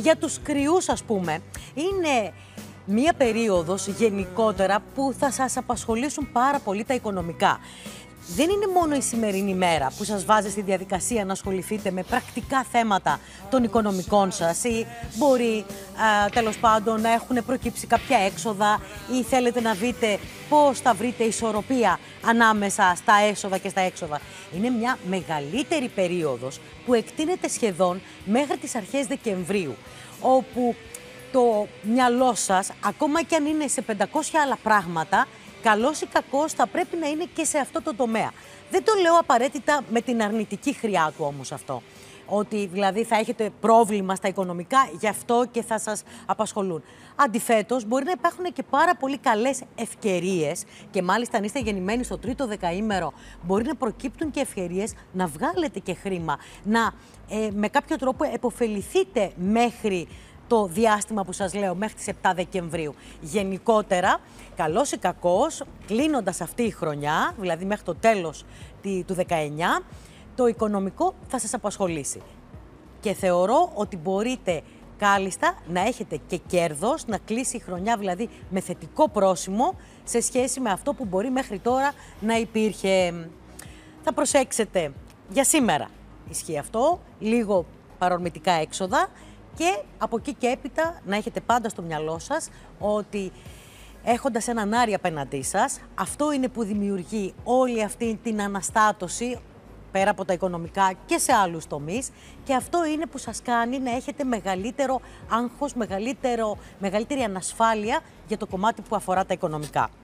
Για τους κρυούς, ας πούμε, είναι μία περίοδος γενικότερα που θα σας απασχολήσουν πάρα πολύ τα οικονομικά. Δεν είναι μόνο η σημερινή μέρα που σας βάζει στη διαδικασία να ασχοληθείτε με πρακτικά θέματα των οικονομικών σας ή μπορεί τέλος πάντων να έχουν προκύψει κάποια έξοδα ή θέλετε να δείτε πώς θα βρείτε ισορροπία ανάμεσα στα έσοδα και στα έξοδα. Είναι μια μεγαλύτερη περίοδος που εκτείνεται σχεδόν μέχρι τις αρχές Δεκεμβρίου, όπου το μυαλό σας, ακόμα και αν είναι σε 500 άλλα πράγματα, καλός ή κακός θα πρέπει να είναι και σε αυτό το τομέα. Δεν το λέω απαραίτητα με την αρνητική χρειά του όμως αυτό. Ότι δηλαδή θα έχετε πρόβλημα στα οικονομικά, γι' αυτό και θα σας απασχολούν. Αντιθέτως, μπορεί να υπάρχουν και πάρα πολύ καλές ευκαιρίες και μάλιστα αν είστε γεννημένοι στο τρίτο δεκαήμερο, μπορεί να προκύπτουν και ευκαιρίες να βγάλετε και χρήμα, να με κάποιο τρόπο επωφεληθείτε μέχρι το διάστημα που σας λέω, μέχρι τις 7 Δεκεμβρίου. Γενικότερα, καλός ή κακός, κλείνοντας αυτή η χρονιά, δηλαδή μέχρι το τέλος του 19, το οικονομικό θα σας απασχολήσει. Και θεωρώ ότι μπορείτε κάλλιστα να έχετε και κέρδος, να κλείσει η χρονιά δηλαδή με θετικό πρόσημο σε σχέση με αυτό που μπορεί μέχρι τώρα να υπήρχε. Θα προσέξετε για σήμερα, ισχύει αυτό, λίγο παρορμητικά έξοδα. Και από εκεί και έπειτα να έχετε πάντα στο μυαλό σας ότι έχοντας έναν Άρη απέναντί σας, αυτό είναι που δημιουργεί όλη αυτή την αναστάτωση πέρα από τα οικονομικά και σε άλλους τομείς και αυτό είναι που σας κάνει να έχετε μεγαλύτερο άγχος, μεγαλύτερη ανασφάλεια για το κομμάτι που αφορά τα οικονομικά.